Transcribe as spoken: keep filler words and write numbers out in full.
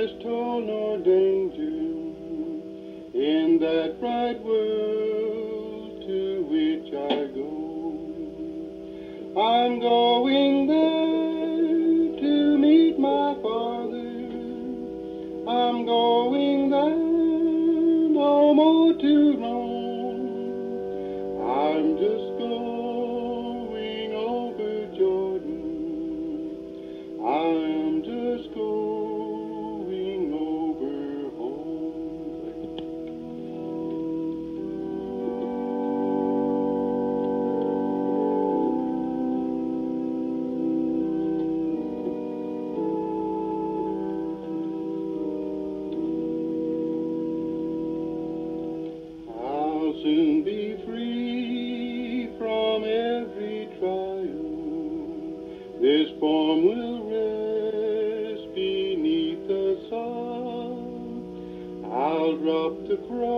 pest toil nor danger in that bright world to which I go. I'm going there to meet my Father. I'm going there no more to roam. I'm just going over Jordan. I'm just going over home. I'll soon be free from every trial. This form will rest beneath the sun. I'll drop the cross